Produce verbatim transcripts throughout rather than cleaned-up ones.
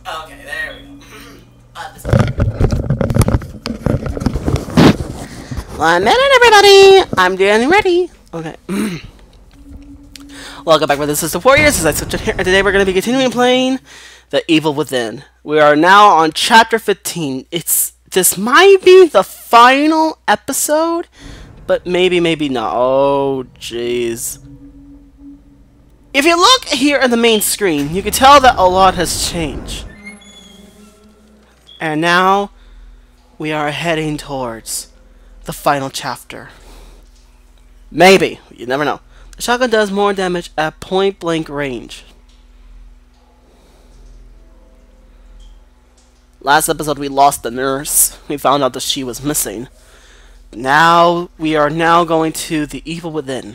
Okay, there we go. uh, this One minute, everybody! I'm getting ready. Okay. Welcome back, brothers and sisters warriors. As I switch in here, today we're going to be continuing playing The Evil Within. We are now on chapter fifteen. It's this might be the final episode, but maybe, maybe not. Oh, jeez. If you look here at the main screen, you can tell that a lot has changed. And now we are heading towards the final chapter. Maybe. You never know. The shotgun does more damage at point blank range. Last episode we lost the nurse. We found out that she was missing. Now we are now going to the Evil Within.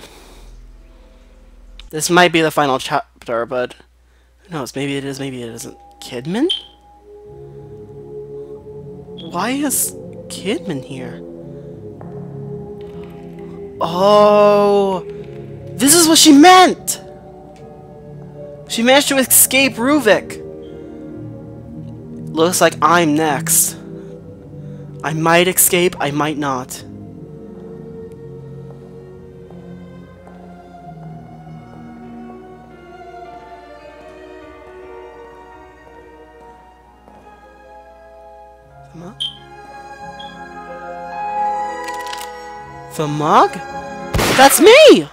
This might be the final chapter, but who knows? Maybe it is, maybe it isn't. Kidman? Why is Kidman here? Oh, this is what she meant! She managed to escape Ruvik. Looks like I'm next. I might escape, I might not. The mug? The mug? That's me!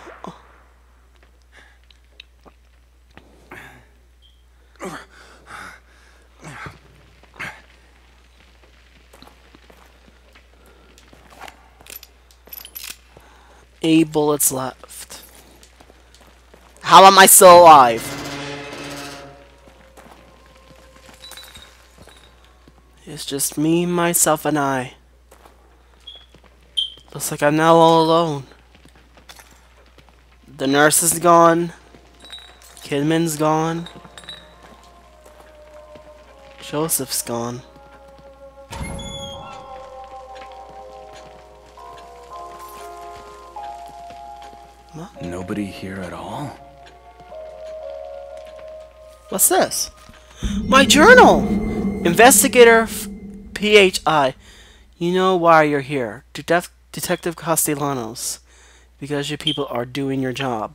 Eight bullets left. How am I still alive? It's just me, myself, and I. Looks like I'm now all alone. The nurse is gone. Kidman's gone. Joseph's gone. What? Nobody here at all? What's this? My journal! Investigator P H I. You know why you're here. Detec Detective Castellanos. Because your people are doing your job.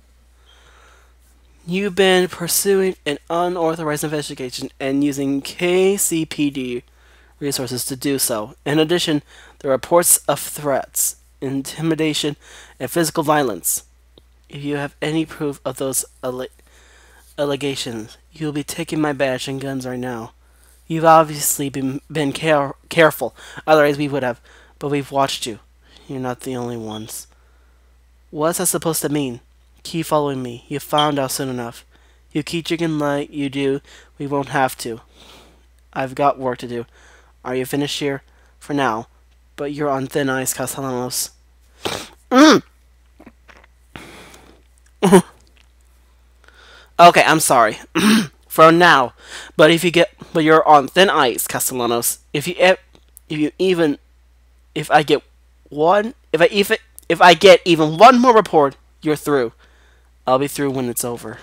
You've been pursuing an unauthorized investigation and using K C P D resources to do so. In addition, there are reports of threats, intimidation, and physical violence. If you have any proof of those alle allegations, you'll be taking my badge and guns right now. You've obviously been, been care careful, otherwise we would have, but we've watched you. You're not the only ones. What's that supposed to mean? Keep following me. You found out soon enough. You keep drinking like you do, we won't have to. I've got work to do. Are you finished here? For now. But you're on thin ice, Castellanos. Mm. Okay, I'm sorry. For now. But if you get but you're on thin ice, Castellanos. If you if you even if I get one if I if it, if I get even one more report, you're through. I'll be through when it's over.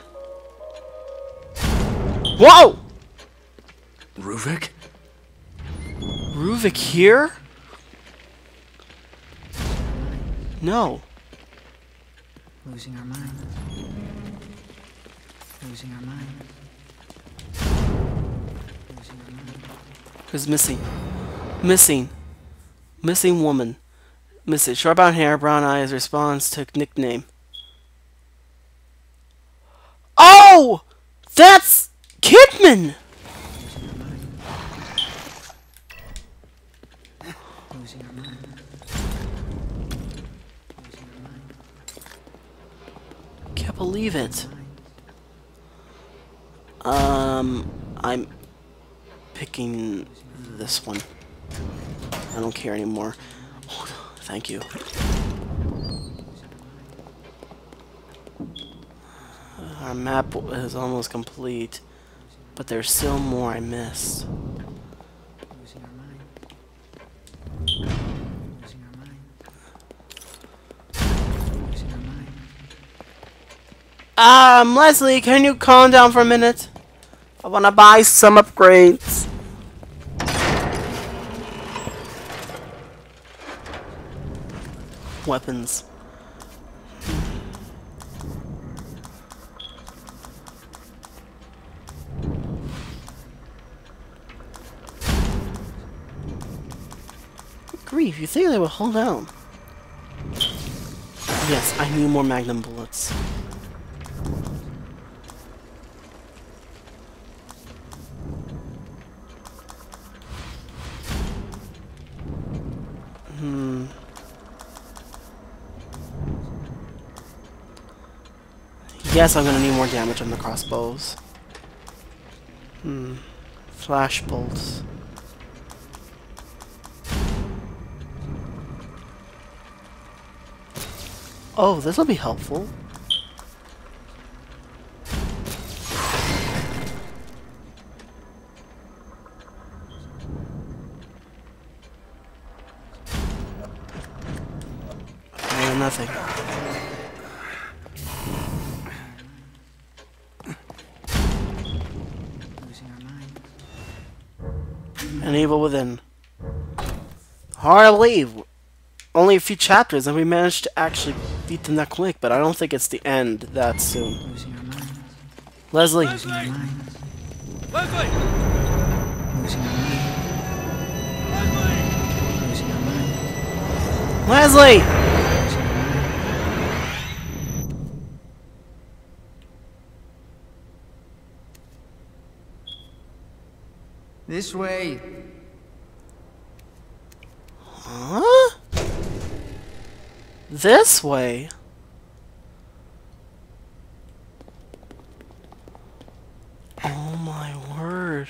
Whoa! Ruvik? Ruvik here? No. Losing our mind. Losing our mind. Losing our mind. Who's missing? Missing. Missing woman. Missing. Short brown hair, brown eyes, responds to nickname. Oh! That's Kidman! Losing our mind. Losing our mind. Can't believe it. Um, I'm picking this one. I don't care anymore. Oh, thank you. Our map is almost complete, but there's still more I missed. Losing our mind. Losing our mind. Losing our mind. Um, Leslie, can you calm down for a minute? I wanna buy some upgrades. Weapons. Grief, you think they would hold down? Yes, I need more magnum bullets. Hmm. Yes, I'm gonna need more damage on the crossbows. Hmm. Flash bolts. Oh, this will be helpful. Oh, nothing. Losing our minds. An evil within. Hard to believe. Only a few chapters and we managed to actually beat them that quick, but I don't think it's the end that soon. Losing our minds. Leslie! Losing our minds. Leslie! Losing our minds. Losing our minds. Leslie! Losing our minds. This way. Huh? This way? Oh my word.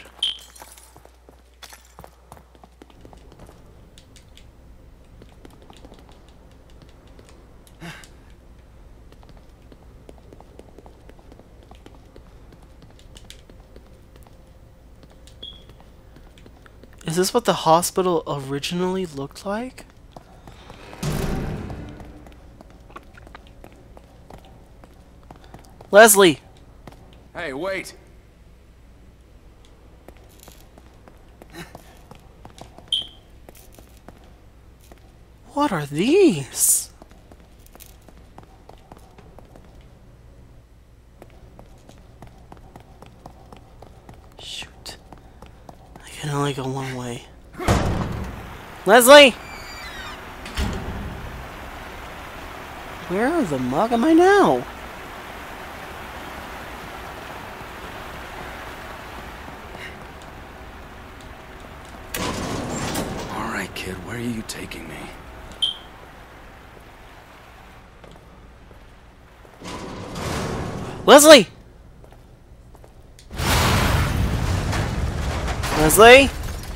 Is this what the hospital originally looked like? Leslie! Hey, wait! What are these? Shoot. I can only go one way. Leslie! Where the mug am I now? Alright, kid, where are you taking me? Leslie! Leslie?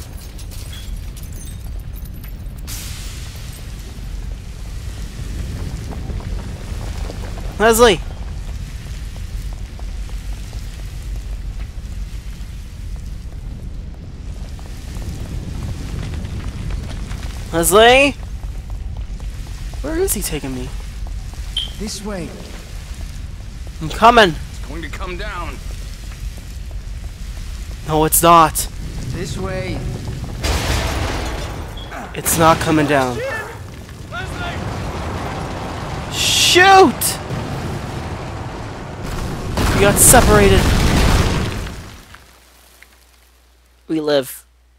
Leslie! Leslie? Where is he taking me? This way. I'm coming! It's going to come down. No, it's not. This way. It's not coming down. Leslie! Shoot! We got separated. We live.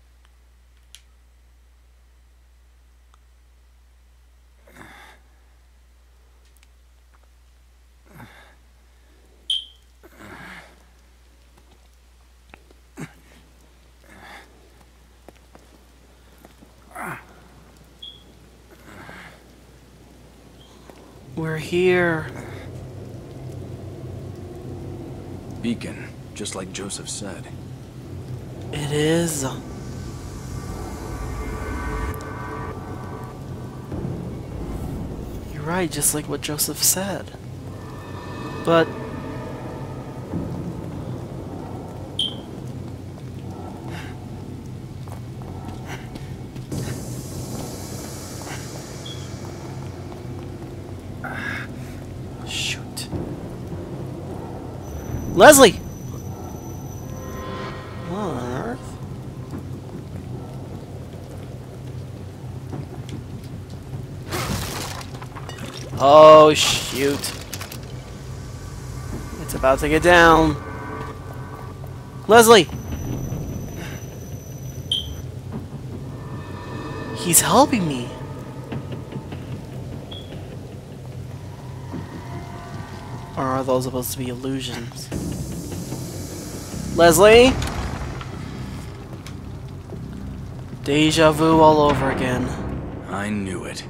We're here. Beacon, just like Joseph said. It is. You're right, just like what Joseph said. But shoot. Leslie! Oh, shoot. It's about to get down. Leslie! He's helping me. Or are those supposed to be illusions? Leslie? Deja vu all over again. I knew it.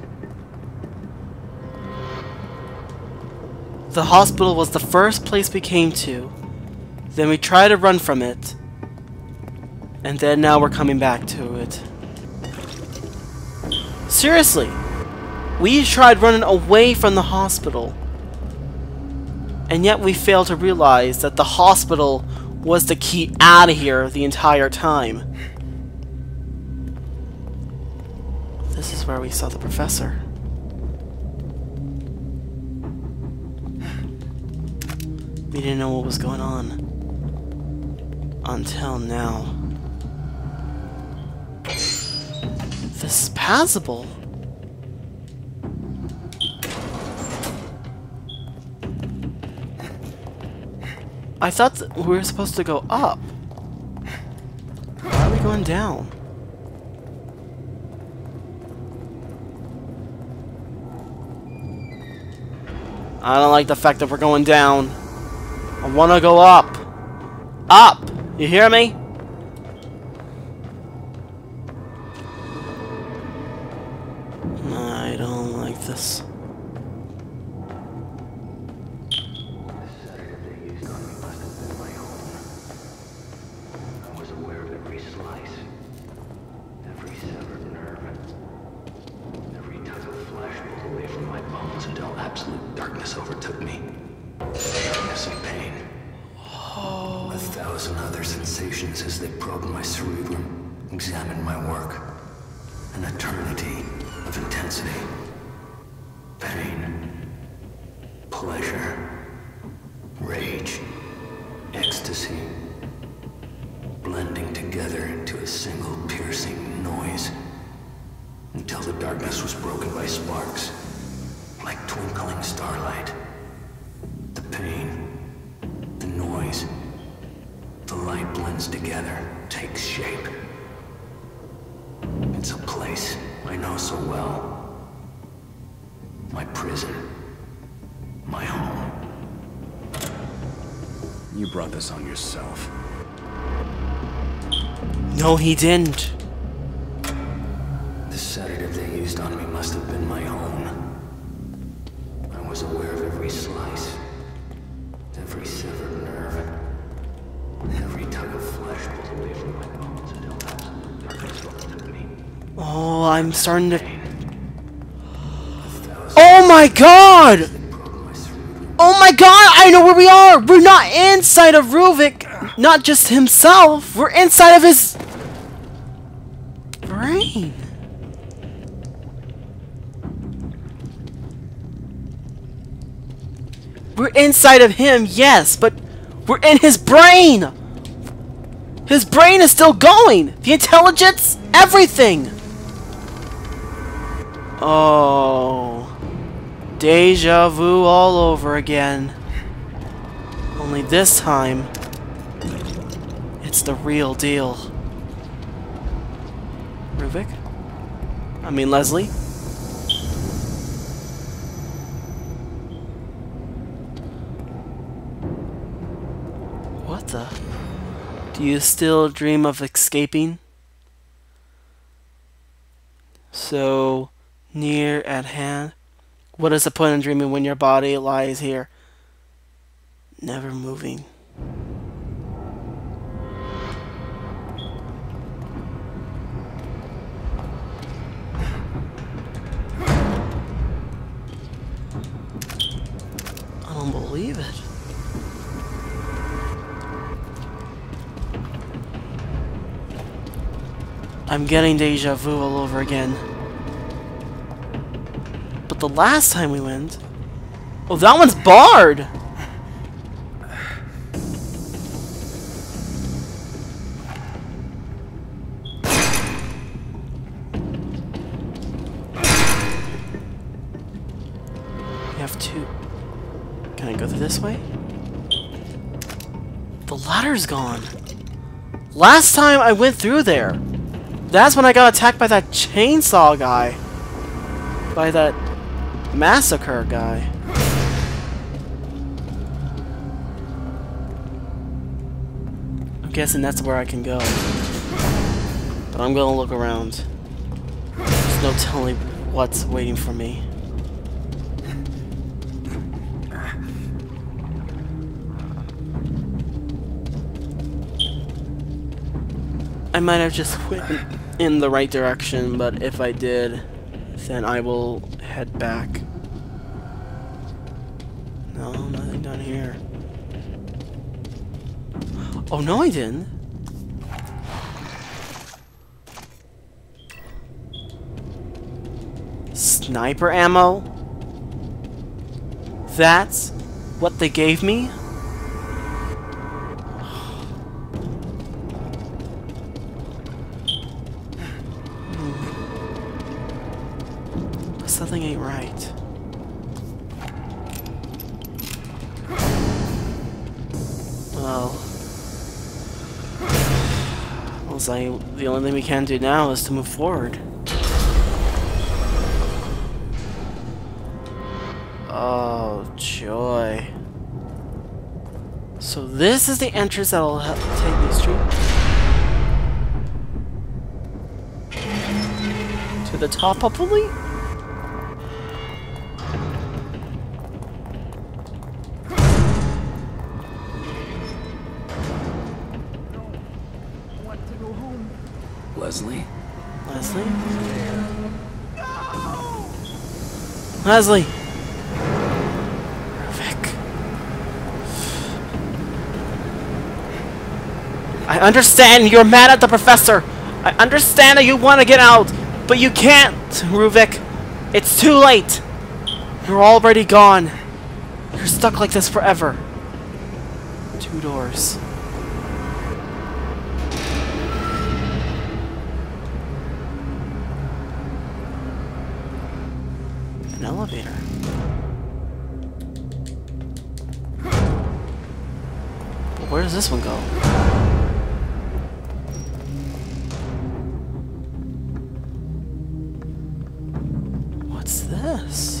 The hospital was the first place we came to. Then we tried to run from it. And then now we're coming back to it. Seriously! We tried running away from the hospital. And yet we failed to realize that the hospital was the key out of here the entire time. This is where we saw the professor. We didn't know what was going on. Until now. This is passable. I thought that we were supposed to go up. Why are we going down? I don't like the fact that we're going down. I want to go up. Up! You hear me? I don't like this. Absolute darkness overtook me. Darkness and pain. Oh. A thousand other sensations as they probed my cerebrum, examined my work. An eternity of intensity. Pain. Pleasure. Rage. Ecstasy. Blending together into a single piercing noise. Until the darkness was broken by sparks. Like twinkling starlight. The pain, the noise, the light blends together, takes shape. It's a place I know so well. My prison. My home. You brought this on yourself. No, he didn't. The sedative they used on me must have been my own. I was aware of every slice, every severed nerve, every tug of flesh pulled away from my bones until absolute darkness overtook me. Oh, I'm starting to... Oh my god! Oh my god, I know where we are! We're not inside of Ruvik, not just himself, we're inside of his... brain. We're inside of him, yes, but we're in his brain! His brain is still going! The intelligence, everything! Oh... Deja vu all over again. Only this time, it's the real deal. Ruvik? I mean Leslie? What the? Do you still dream of escaping? So near at hand? What is the point in dreaming when your body lies here, never moving? I don't believe it. I'm getting deja vu all over again. But the last time we went... Oh, that one's barred! have to... Can I go through this way? The ladder's gone. Last time I went through there, that's when I got attacked by that chainsaw guy. By that massacre guy. I'm guessing that's where I can go. But I'm gonna look around. There's no telling what's waiting for me. I might have just went in the right direction, but if I did, then I will head back. No, nothing down here. Oh, no, I didn't. Sniper ammo? That's what they gave me? Something ain't right. Well, looks like the only thing we can do now is to move forward. Oh, joy. So this is the entrance that'll help take me straight to the top, hopefully? Leslie? Leslie? Leslie! Vic. I understand you're mad at the professor. I understand that you want to get out, but you can't, Ruvik. It's too late. You're already gone. You're stuck like this forever. Two doors. An elevator. But where does this one go? What's this?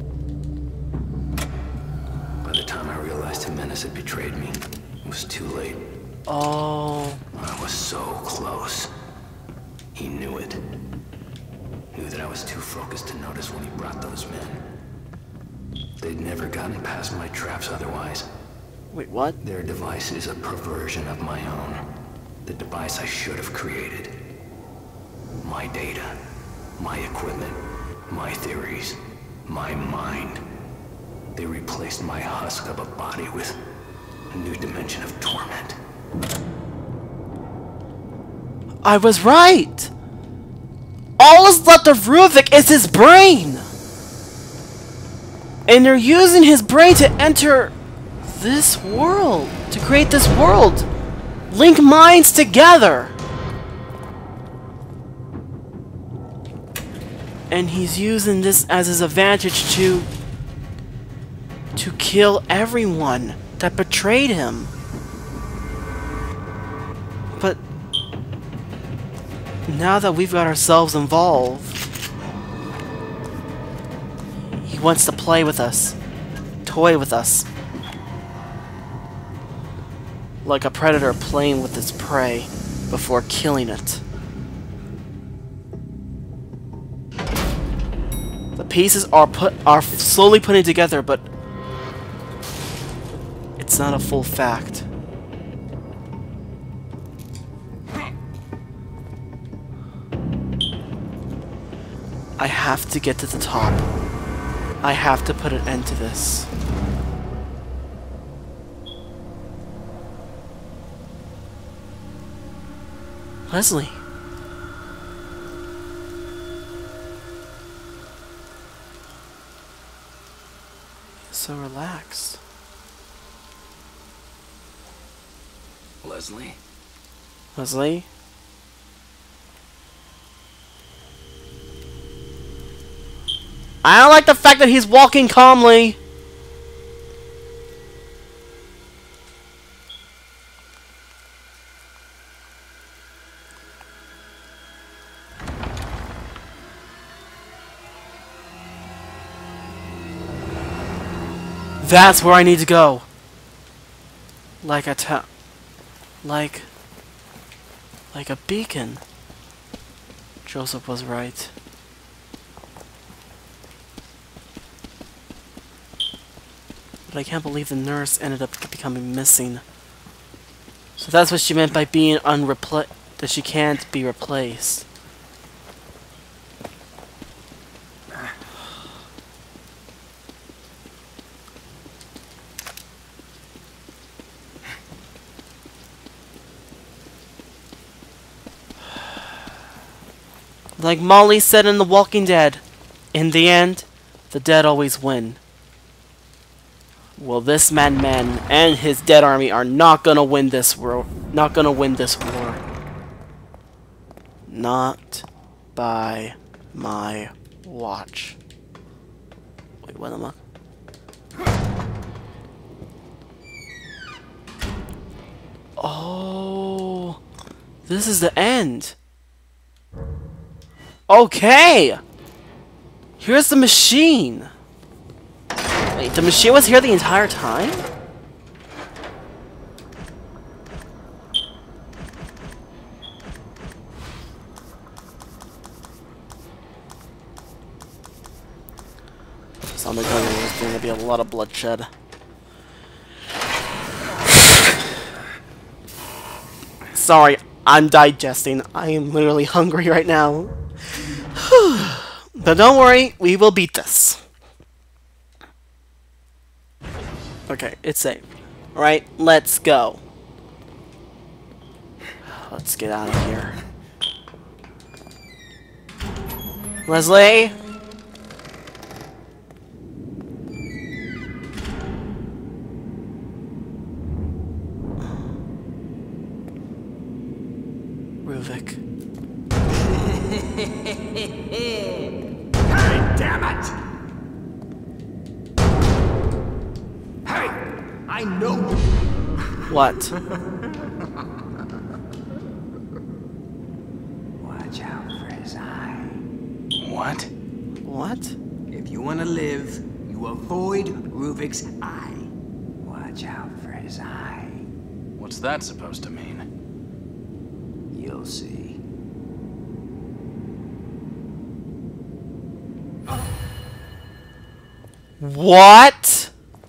By the time I realized Jimenez had betrayed me, it was too late. Oh. I was so close. He knew it. Knew that I was too focused to notice when he brought those men. They'd never gotten past my traps otherwise. Wait, what? Their device is a perversion of my own. The device I should have created. My data, my equipment, my theories, my mind. They replaced my husk of a body with a new dimension of torment. I was right! All that's left of Ruvik is his brain! And they're using his brain to enter this world, to create this world. Link minds together. And he's using this as his advantage to to kill everyone that betrayed him. But now that we've got ourselves involved, he wants to play with us, toy with us. Like a predator playing with its prey before killing it. The pieces are put are slowly putting together, but it's not a full fact. I have to get to the top. I have to put an end to this. Leslie. So relaxed. Leslie? Leslie? I don't like the fact that he's walking calmly. That's where I need to go. Like a ta- like like a beacon. Joseph was right. But I can't believe the nurse ended up becoming missing. So that's what she meant by being unrepla- that she can't be replaced. Like Molly said in The Walking Dead, in the end, the dead always win. Well, this madman and his dead army are not gonna win this war. Not gonna win this war. Not by my watch. Wait, what am I? Oh, this is the end. Okay! Here's the machine! Wait, the machine was here the entire time? So I'm gonna go, there's gonna be a lot of bloodshed. Sorry, I'm digesting. I am literally hungry right now. But don't worry, we will beat this. Okay, it's safe. Alright, let's go. Let's get out of here. Leslie? Ruvik. Hey, damn it! Hey, I know you. What? Watch out for his eye. What? What? If you want to live, you avoid Ruvik's eye. Watch out for his eye. What's that supposed to mean? You'll see. What?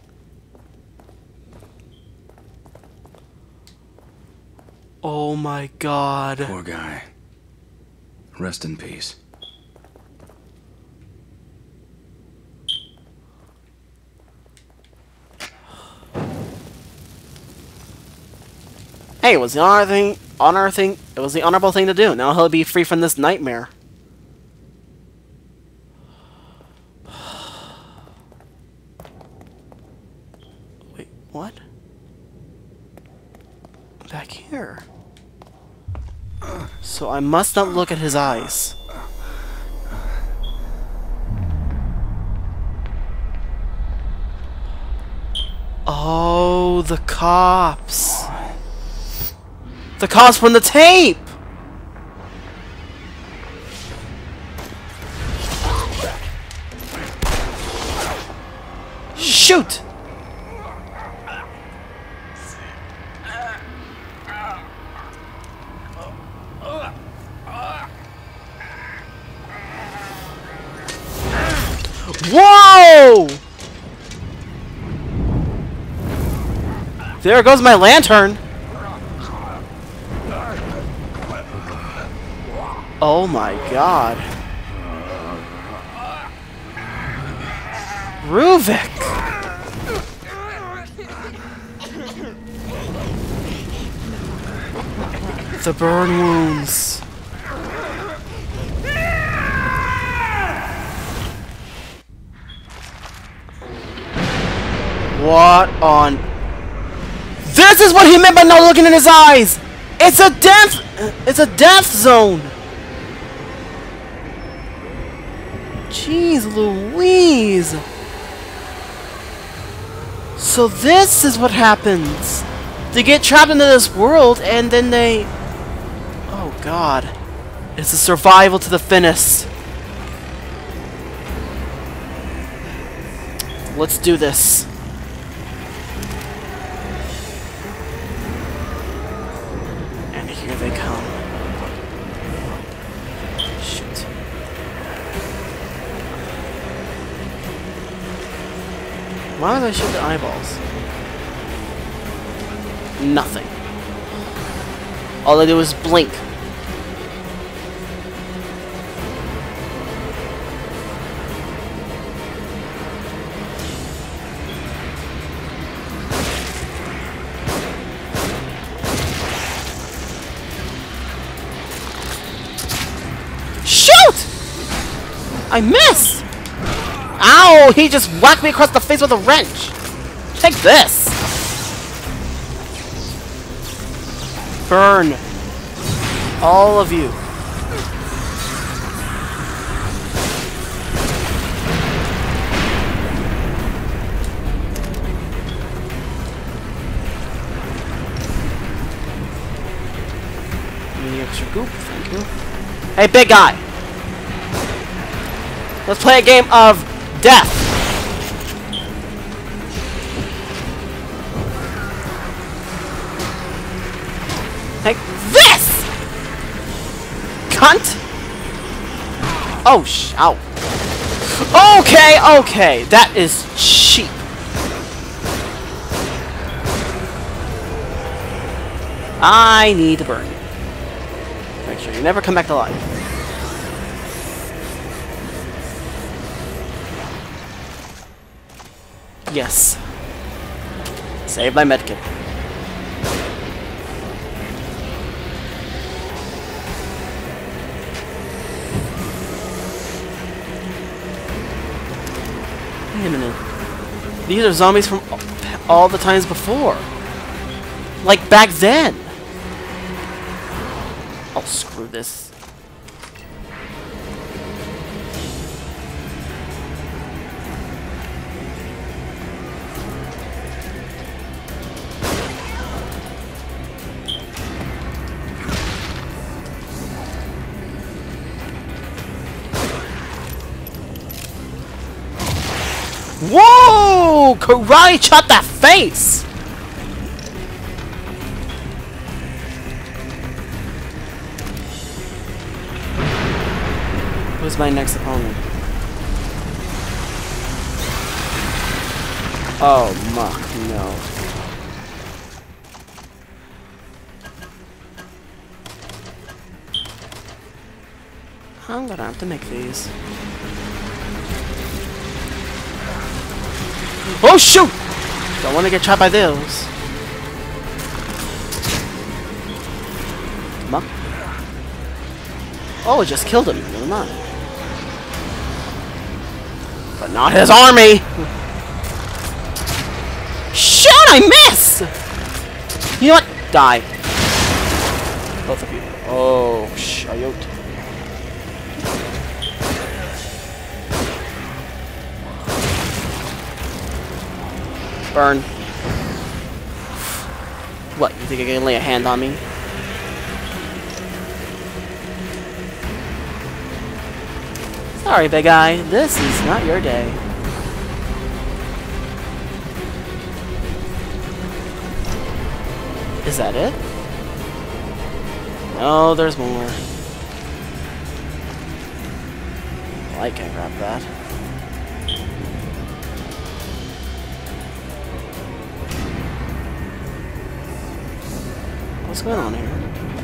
Oh my god. Poor guy. Rest in peace. Hey, it was the honor thing, honor thing, it was the honorable thing to do. Now he'll be free from this nightmare. Wait, what? Back here. So I must not look at his eyes. Oh, the cops. The cops from the tape! Shoot! Whoa! There goes my lantern. Oh my god. Ruvik! The burn wounds. What on... This is what he meant by not looking in his eyes! It's a death... It's a death zone! Jeez Louise! So this is what happens! They get trapped into this world and then they... Oh god. It's a survival to the fittest. Let's do this. Here they come. Shoot. Why would I shoot the eyeballs? Nothing. All I do is blink. Shoot! I missed! Ow! He just whacked me across the face with a wrench! Take this! Burn! All of you. Any extra goop? Thank you. Hey, big guy! Let's play a game of death! Take this! Cunt! Oh, sh- ow. Okay, okay, that is cheap. I need to burn you. Make sure you never come back to life. Yes. Save my medkit. Wait a minute. These are zombies from all the times before. Like back then. Oh, screw this. Whoa! Karate chop that face! Who's my next opponent? Oh, muck, no. I'm gonna have to make these. Oh shoot! Don't want to get trapped by those. Come on. Oh, it just killed him. Never mind. But not his army! Shoot! I miss! You know what? Die. Both of you. Oh, shayot. Burn. What, you think you're gonna lay a hand on me? Sorry, big guy. This is not your day. Is that it? No, there's more. Well, I can't grab that. What's going on here?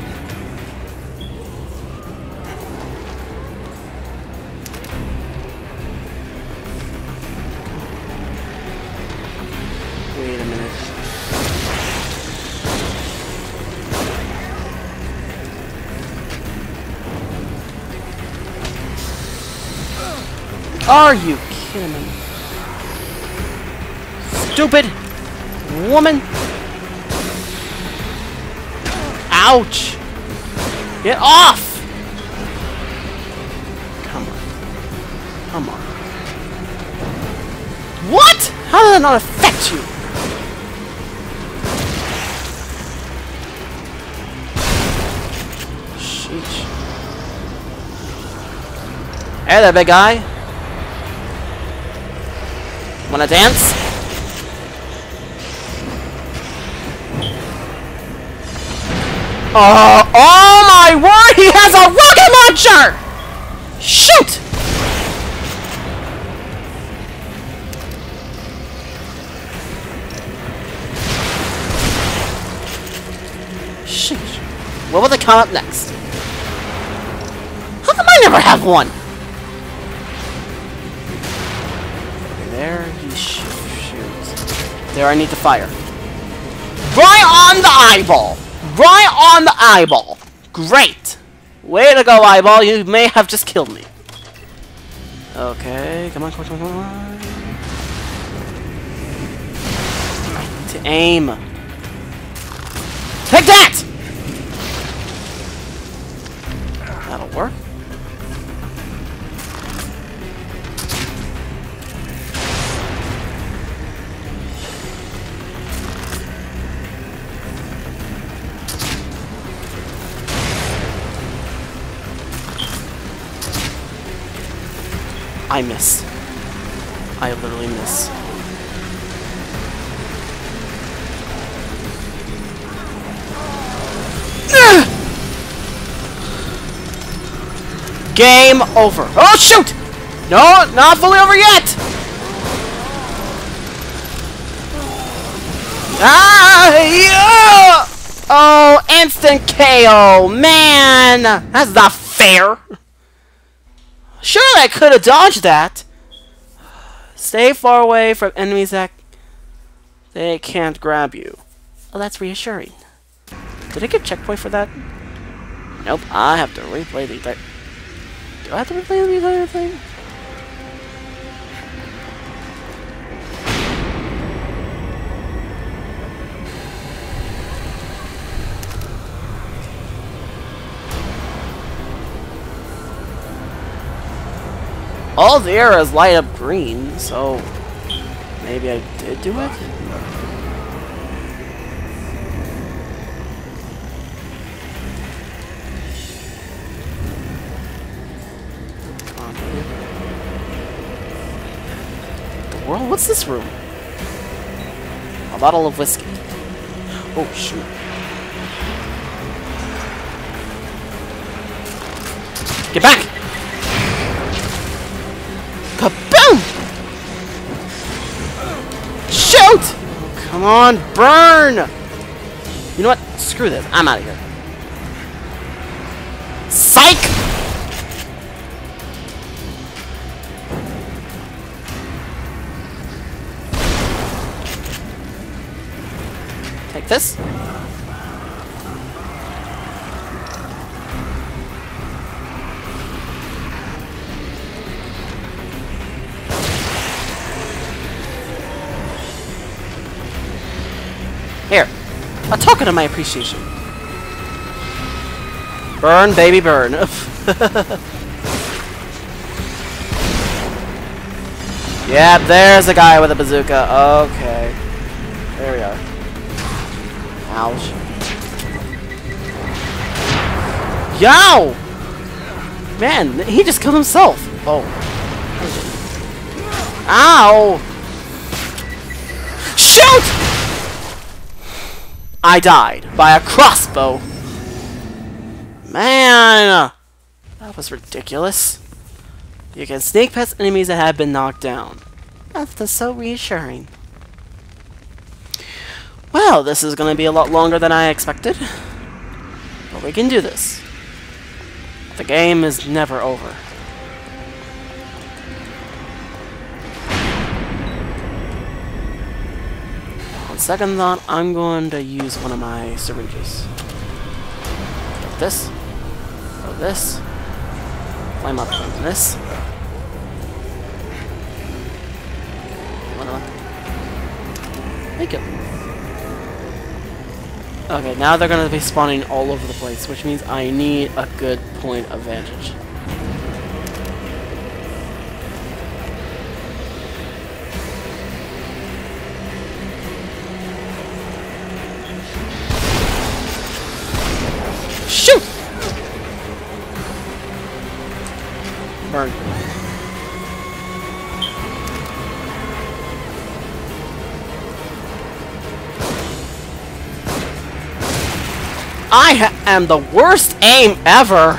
Wait a minute. Are you kidding me? Stupid woman! Ouch! Get off! Come on. Come on. What? How did that not affect you? Sheesh. Hey there, big guy. Wanna dance? Oh, oh my word! He has a rocket launcher! Shoot! Shoot. What will they come up next? How come I never have one? There he sh shoots. There I need to fire. Right on the eyeball! Right on the eyeball! Great! Way to go, eyeball. You may have just killed me. Okay, come on, come on, come on, come on. I need to aim. Take that! That'll work. I miss. I literally miss. Ugh! Game over. Oh shoot! No, not fully over yet! Ah! Yeah! Oh, instant K O! Man! That's not fair! Sure, I could have dodged that. Stay far away from enemies that they can't grab you. Oh, that's reassuring. Did I get checkpoint for that? Nope. I have to replay the entire. Do I have to replay the entire thing? All the arrows light up green, so maybe I did do it? Come on, dude. The world? What's this room? A bottle of whiskey. Oh, shoot. Get back! Kaboom! Shoot! Come on, burn! You know what? Screw this. I'm out of here. Psych! Take this. Here, a token of my appreciation. Burn, baby, burn. Yeah, there's a guy with a bazooka. Okay. There we are. Ouch. Yow! Man, he just killed himself. Oh. Ow! Shoot! I died by a crossbow. Man, that was ridiculous. You can sneak past enemies that have been knocked down. That's just so reassuring. Well, this is going to be a lot longer than I expected. But we can do this. The game is never over. On second thought, I'm going to use one of my syringes. Like this. Or this. Climb up on this. Make it. Okay, now they're going to be spawning all over the place, which means I need a good point of vantage. Shoot! Burn. I ha am the worst aim ever!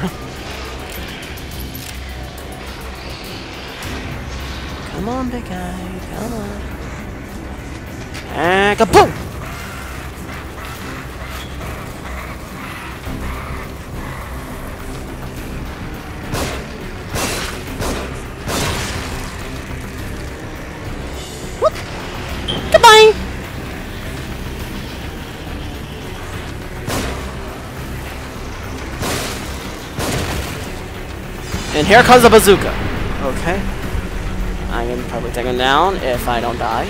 Come on, big guy, come on. And kaboom! Whoop. Goodbye! And here comes the bazooka. Okay. I can probably take him down if I don't die.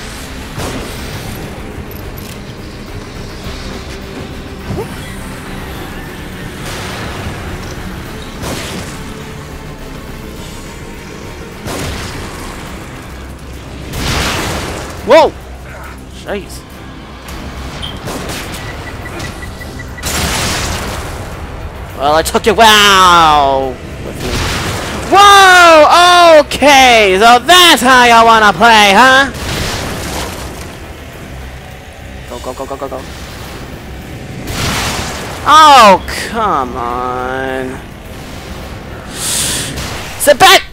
Whoa! Jeez. Well, I took it. Wow! With me. Whoa! Okay, so that's how you wanna play, huh? Go, go, go, go, go, go. Oh, come on. Sit back!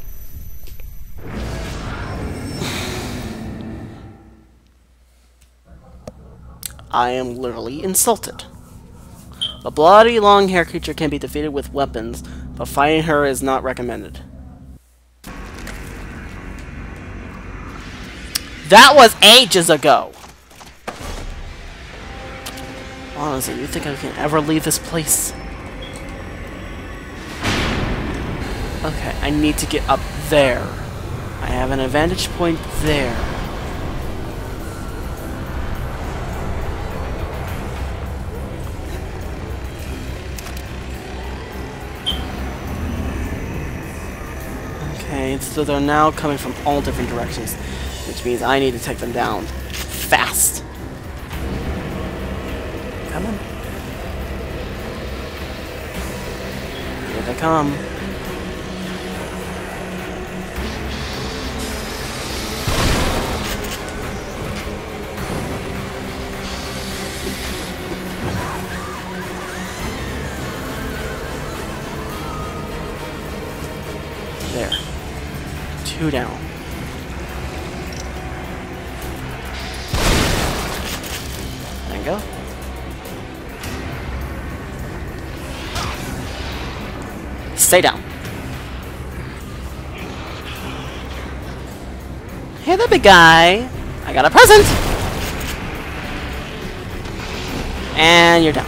I am literally insulted. A bloody, long-haired creature can be defeated with weapons, but fighting her is not recommended. That was ages ago! Honestly, you think I can ever leave this place? Okay, I need to get up there. I have an advantage point there. Okay, so they're now coming from all different directions, which means I need to take them down fast. Come on. Here they come. There. Two down. There you go. Stay down. Hey there, big guy. I got a present. And you're down.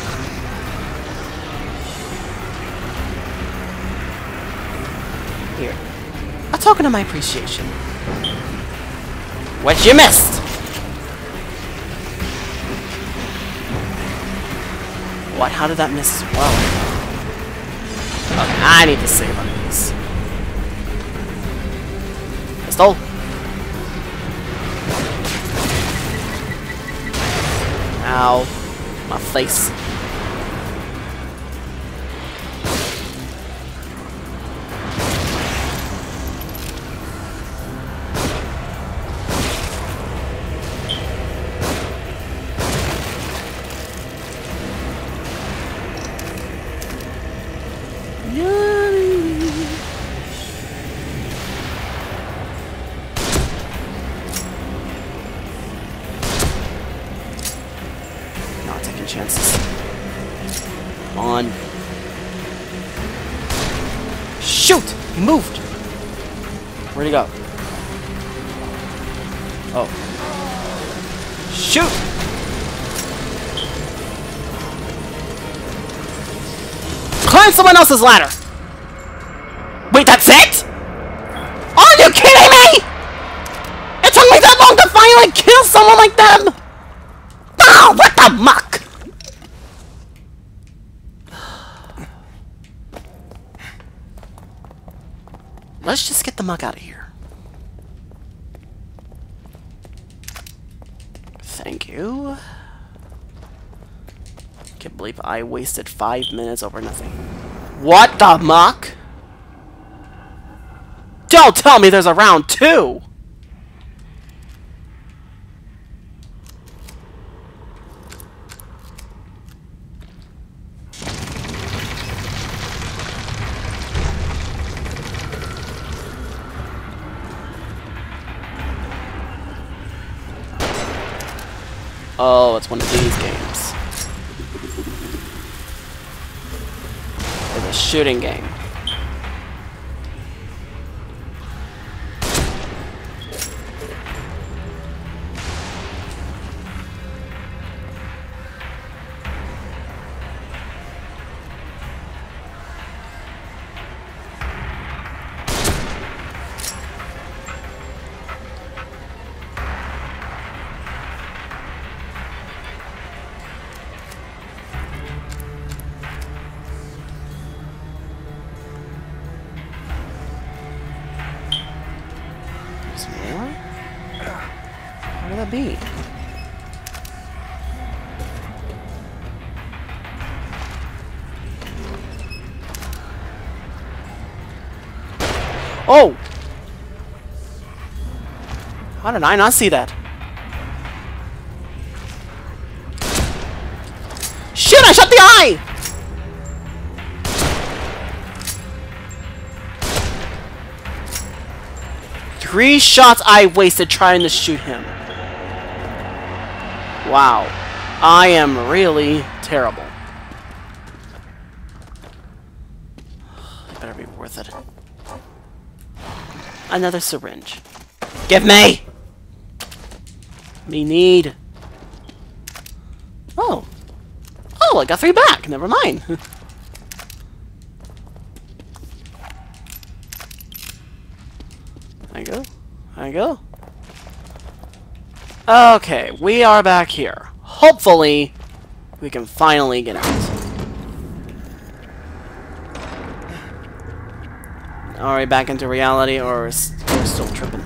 Here. A token of my appreciation. What you missed? What? How did that miss as well? Okay, I need to save on these. Pistol. Ow. My face. Not taking chances. Come on. Shoot! He moved! Where'd he go? Oh. Shoot! Climb someone else's ladder! Wait, that's it?! Are you kidding me?! It took me that long to finally kill someone like them! Oh, what the muck! Let's just get the muck out of here. Thank you. Can't believe I wasted five minutes over nothing. What the muck? Don't tell me there's a round two! Oh, it's one of these games. It's a shooting game. What would that be? Oh! How did I not see that? Shit, I shot the eye! Three shots I wasted trying to shoot him. Wow. I am really terrible. It better be worth it. Another syringe. Give me! Me need. Oh. Oh, I got three back. Never mind. There you go. There you go. Okay, we are back here. Hopefully, we can finally get out. Are we back into reality, or we're still tripping?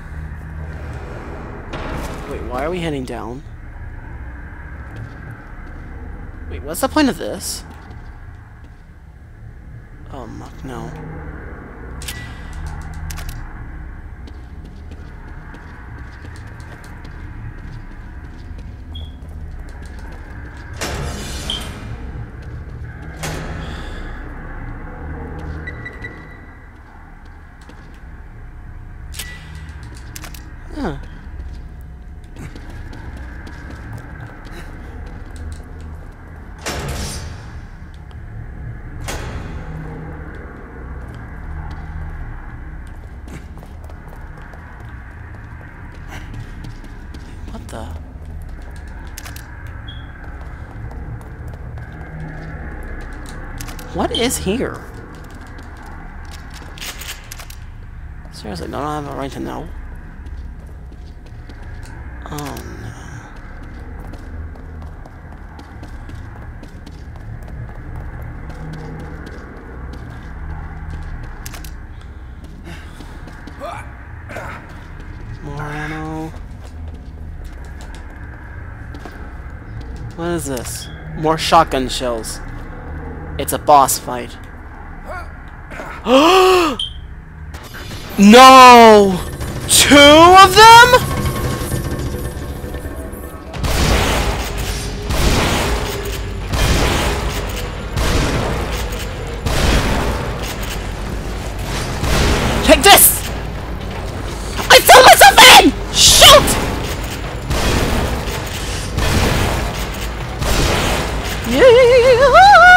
Wait, why are we heading down? Wait, what's the point of this? Oh, muck, no. Huh. What the? What is here? Seriously, don't I have a right to know? Oh no. More ammo. What is this? More shotgun shells. It's a boss fight. No! Two of them?! Take this! I threw myself in! Shoot! Yeah.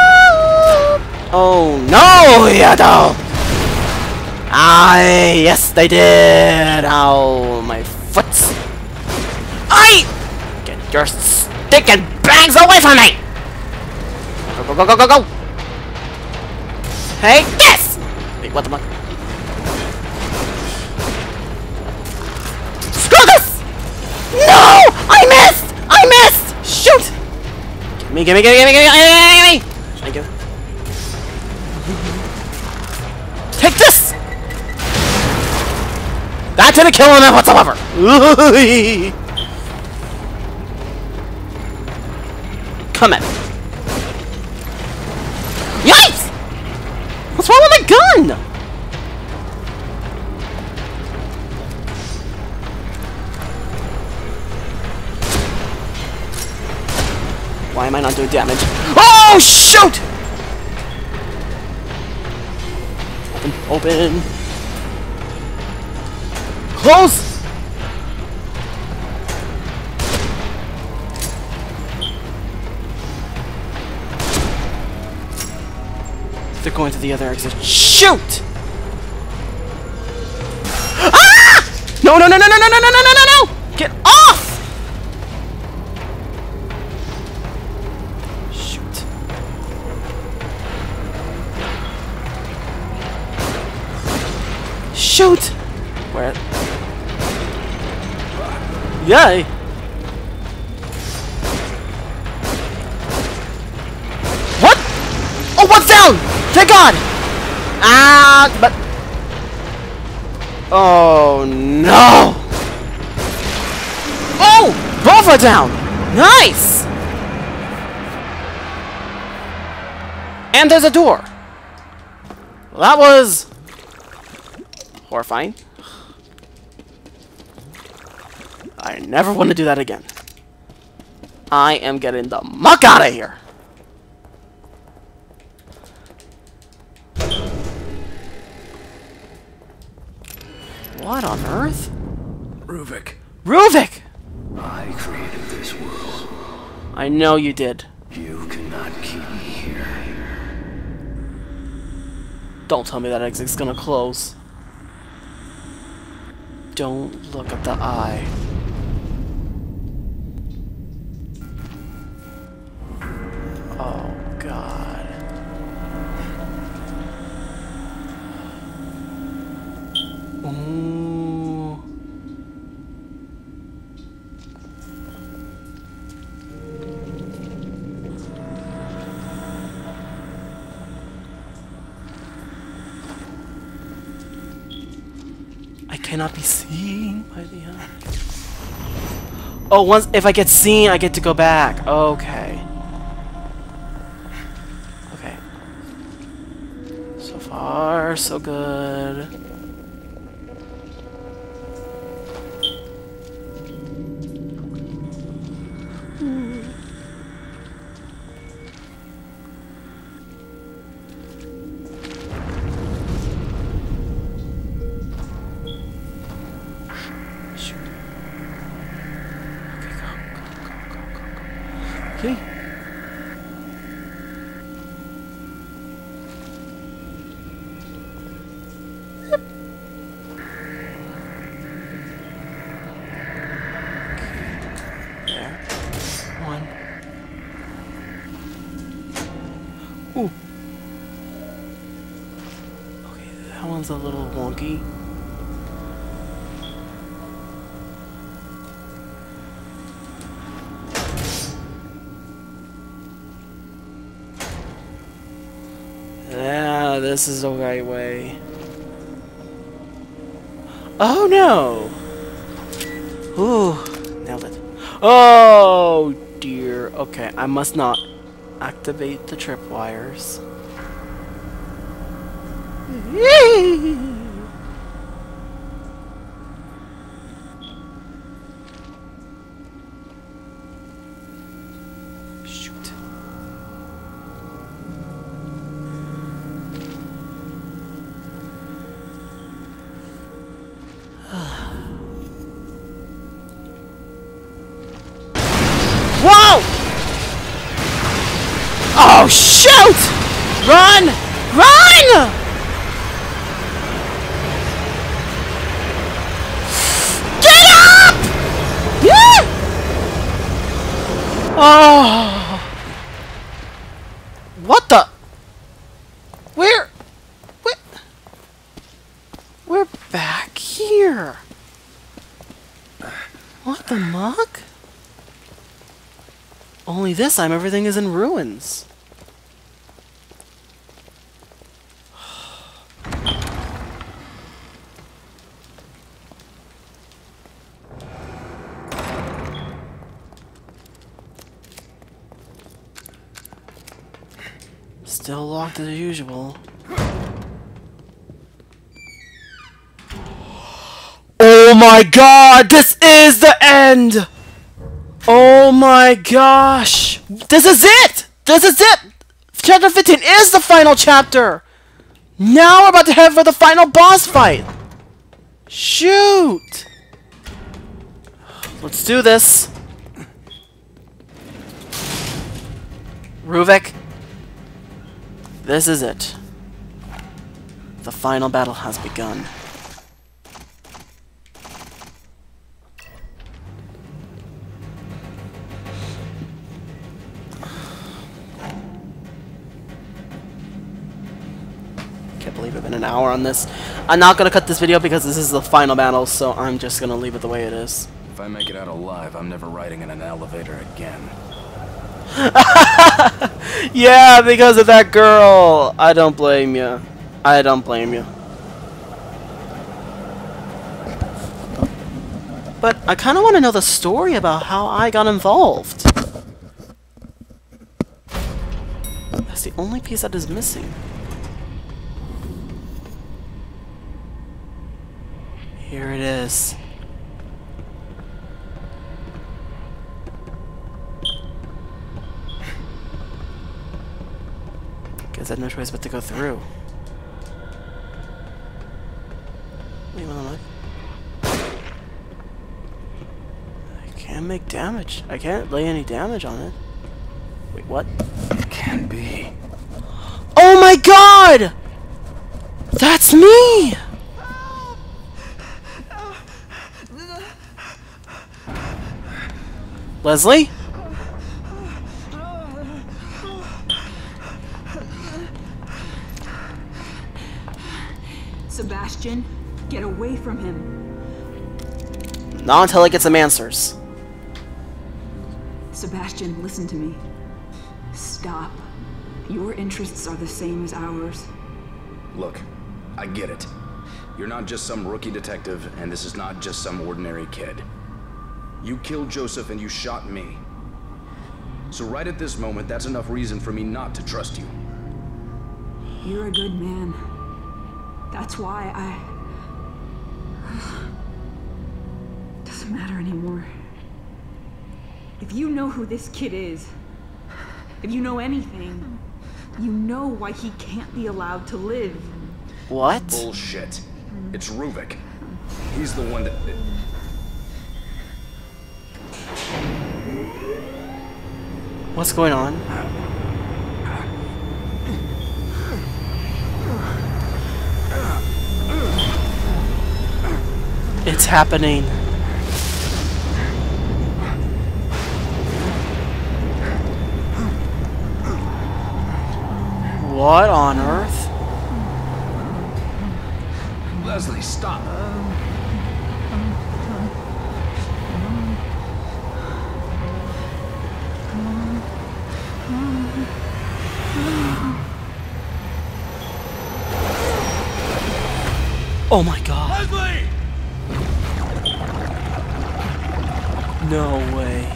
Oh no, you don't! Ah, yes, they did! Ow, my foot! I get your stinking bags away from me! Go, go, go, go, go, go! Take this! Wait, what the fuck? No! I missed! I missed! Shoot! Gimme, gimme, gimme, gimme, gimme, gimme, gimme! Thank you. Take this! That didn't kill him whatsoever! Come at me. Yikes! What's wrong with my gun? Why am I not doing damage? Oh, shoot! Open, open. Close! They're going to the other exit. Shoot! Ah! No, no, no, no, no, no, no, no, no, no, no! Get off! Shoot. Shoot! Where? Yay! What? Oh, what's down? Thank God! Ah, but... Oh, no! Oh! Both are down! Nice! And there's a door. Well, that was... horrifying. I never want to do that again. I am getting the muck out of here! What on earth? Ruvik. Ruvik! I created this world. I know you did. You cannot keep me here. Don't tell me that exit's gonna close. Don't look at the eye. Oh, God. Ooh. I cannot be seen by the eye. Oh, once if I get seen, I get to go back. Okay. Okay. So far, so good. Okay. Yep. There. One. Ooh. Okay, that one's a little wonky. Yeah, this is the right way. Oh no! Ooh, nailed it. Oh dear. Okay, I must not activate the tripwires. Shoot. Whoa! Oh, shoot! Run! Run! Get up! Yeah! Oh! What the? Where? Where? We're back here. What the muck? Only this time everything is in ruins. Still locked as usual. Oh my god! This is the end! Oh my gosh! This is it! This is it! Chapter fifteen is the final chapter! Now we're about to head for the final boss fight! Shoot! Let's do this. Ruvik. This is it. The final battle has begun. Can't believe it's been an hour on this. I'm not gonna cut this video because this is the final battle, so I'm just gonna leave it the way it is. If I make it out alive, I'm never riding in an elevator again. Yeah, because of that girl. I don't blame you. I don't blame you. But I kind of want to know the story about how I got involved. That's the only piece that is missing. Here it is. Guess I had no choice but to go through. Wait, what am I? I can't make damage. I can't lay any damage on it. Wait, what? It can't be. Oh my god! That's me! Leslie? Sebastian, get away from him. Not until I get some answers. Sebastian, listen to me. Stop. Your interests are the same as ours. Look, I get it. You're not just some rookie detective, and this is not just some ordinary kid. You killed Joseph and you shot me. So right at this moment, that's enough reason for me not to trust you. You're a good man. That's why I... Doesn't matter anymore. If you know who this kid is, if you know anything, you know why he can't be allowed to live. What? Bullshit. It's Ruvik. He's the one that... What's going on? It's happening. What on earth? Leslie, stop. Oh my god. Leslie! No way.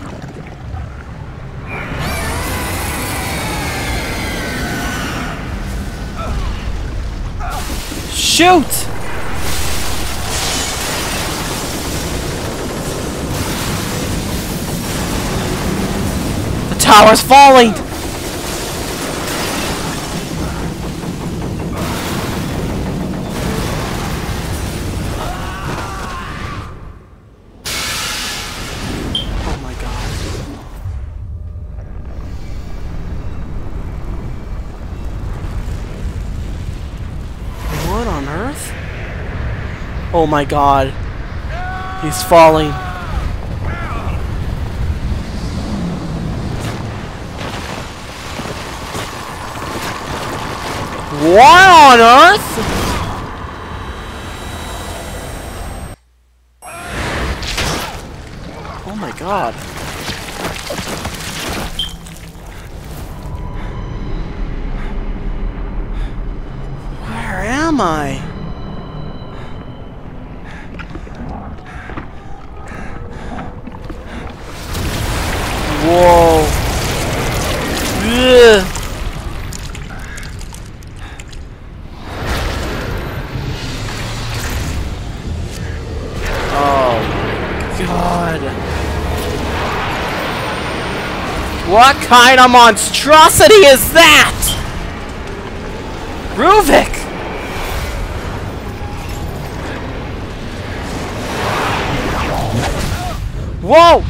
Shoot! The tower's falling! Oh my god. What on earth? Oh my god. He's falling. What on earth? Oh my god. Where am I? Whoa. Ugh. Oh my god. What kind of monstrosity is that? Ruvik! Whoa!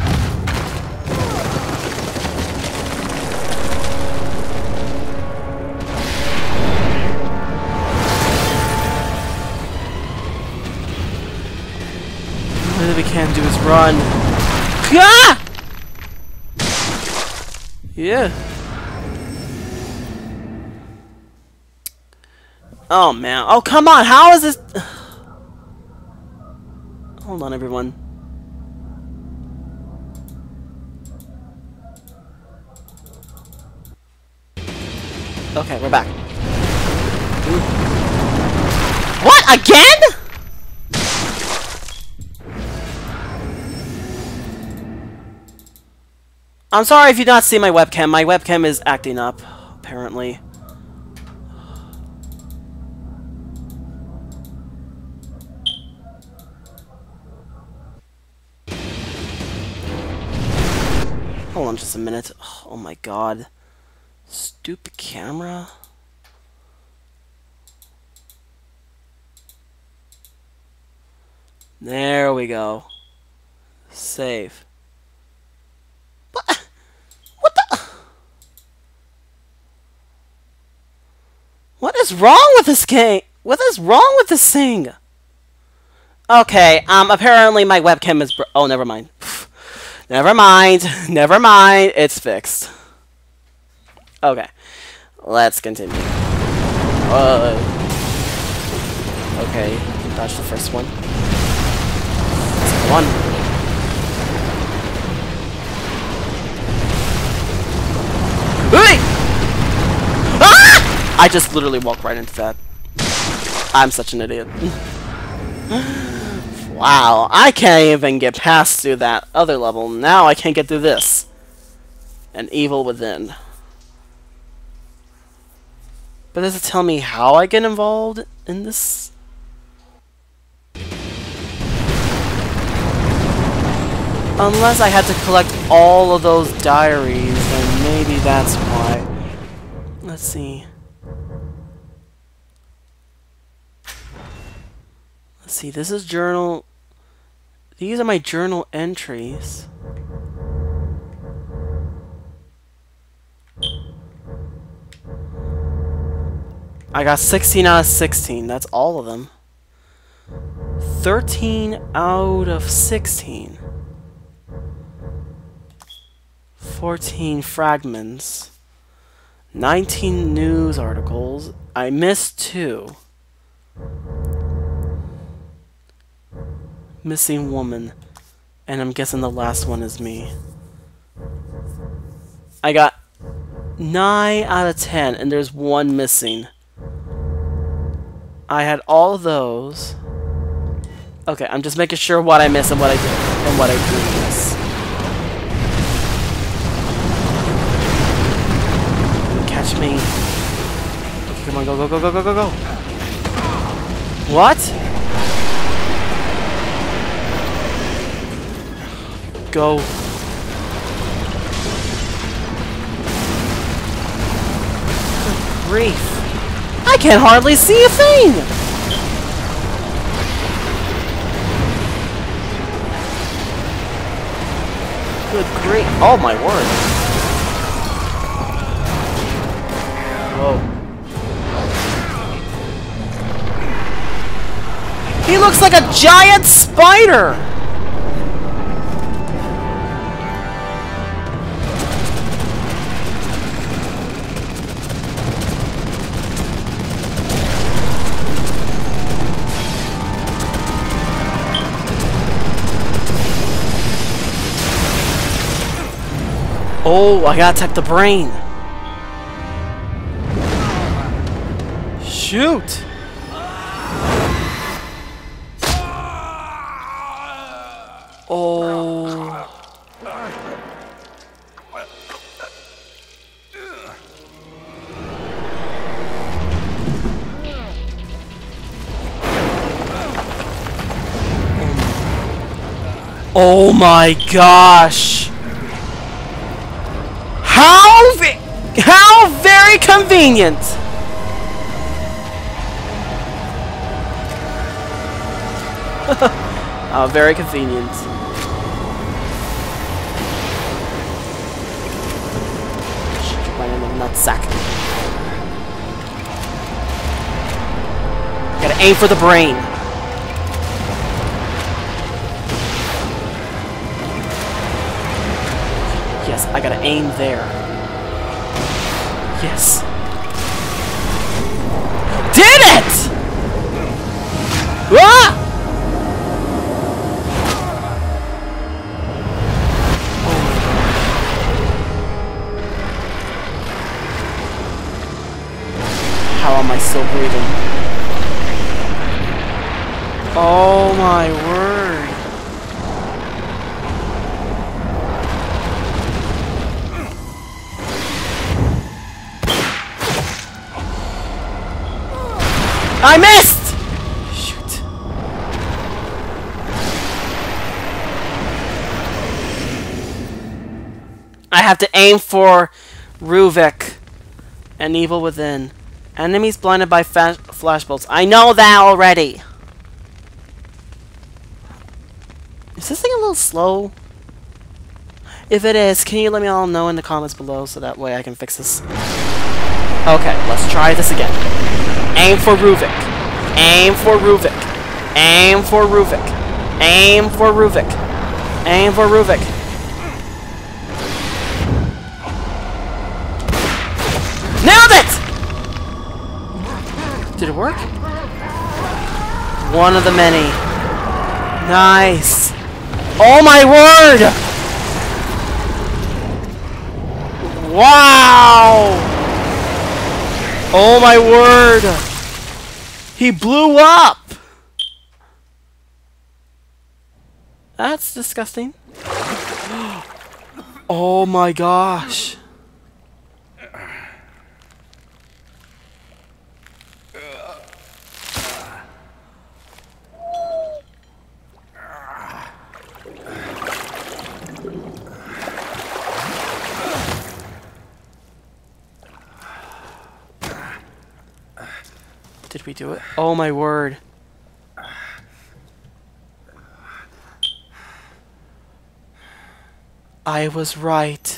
run. Ah! Yeah. Oh man. Oh come on. How is this? Hold on, everyone. Okay, we're back. What? Again? I'm sorry if you not see my webcam. My webcam is acting up, apparently. Hold on just a minute. Oh my god. Stupid camera. There we go. Save. What? What the? What is wrong with this game? What is wrong with this thing? Okay, um, apparently my webcam is bro- oh, never mind. Never mind. Never mind. It's fixed. Okay. Let's continue. Uh, okay. Dodge the first one. Second one. Hey! Ah! I just literally walked right into that. I'm such an idiot. Wow, I can't even get past through that other level. Now I can't get through this. An evil within. But does it tell me how I get involved in this? Unless I had to collect all of those diaries, then maybe that's why. Let's see. Let's see, this is journal. These are my journal entries. I got sixteen out of sixteen. That's all of them. thirteen out of sixteen. fourteen fragments. nineteen news articles. I missed two. Missing woman. And I'm guessing the last one is me. I got nine out of ten, and there's one missing. I had all of those. Okay, I'm just making sure what I missed and what I did, and what I didn't miss. Catch me. Okay, come on, go, go, go, go, go, go, go. What? Go. Good grief. I can hardly see a thing! Good grief. Oh my word. Whoa. He looks like a giant spider! Oh, I gotta attack the brain. Shoot. Oh. Oh my gosh. How ve how very convenient. How very convenient. Right in the nutsack. Gotta aim for the brain. I gotta aim there. Yes. Did it! Ah! How am I still breathing? Oh my word. I missed! Shoot. I have to aim for Ruvik and Evil Within. Enemies blinded by fa flashbolts. I know that already! Is this thing a little slow? If it is, can you let me all know in the comments below so that way I can fix this? Okay, let's try this again. Aim for Ruvik. Aim for Ruvik. Aim for Ruvik. Aim for Ruvik. Aim for Ruvik. Nailed it! Did it work? One of the many. Nice. Oh my word! Wow! Oh my word! He blew up! That's disgusting. Oh my gosh. Did we do it? Oh my word. I was right.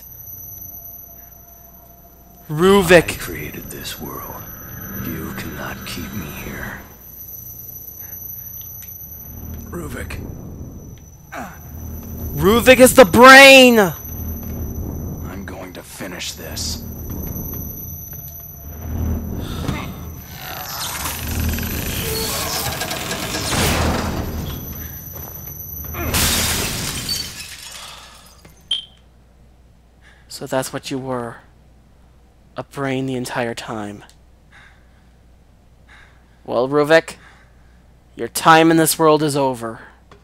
Ruvik. I created this world. You cannot keep me here. Ruvik. Ruvik is the brain! I'm going to finish this. So that's what you were. A brain the entire time. Well, Ruvik, your time in this world is over.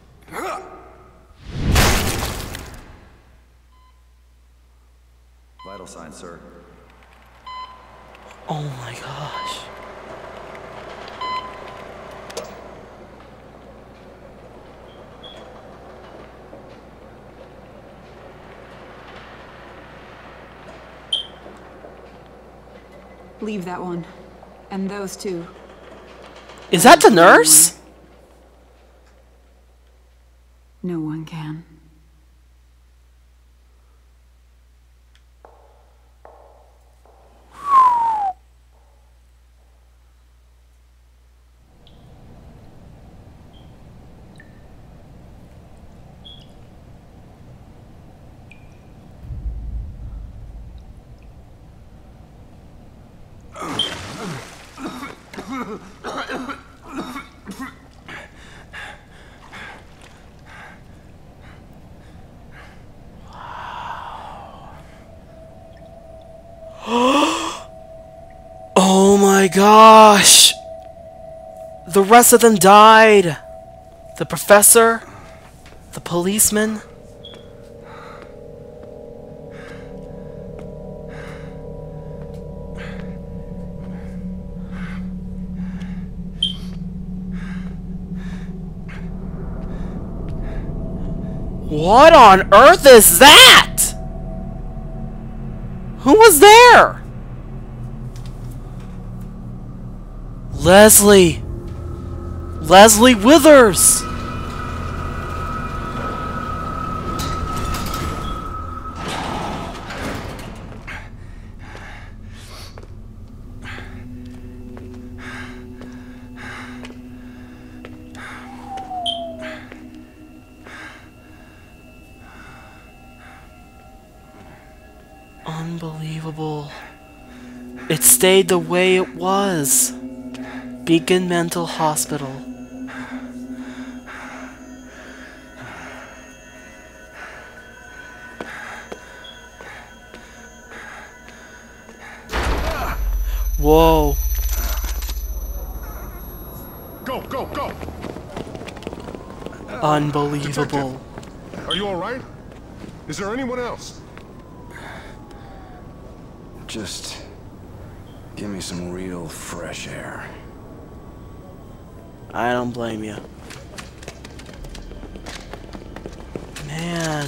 Vital signs, sir. Oh my gosh. Leave that one. And those two. Is that the nurse? No one can. Oh my gosh! The rest of them died! The professor, the policeman. What on earth is that? Who was there? Leslie! Leslie Withers! Unbelievable. It stayed the way it was. Beacon Mental Hospital. Whoa. Go, go, go! Unbelievable. Detective, are you alright? Is there anyone else? Just give me some real fresh air. I don't blame you. Man.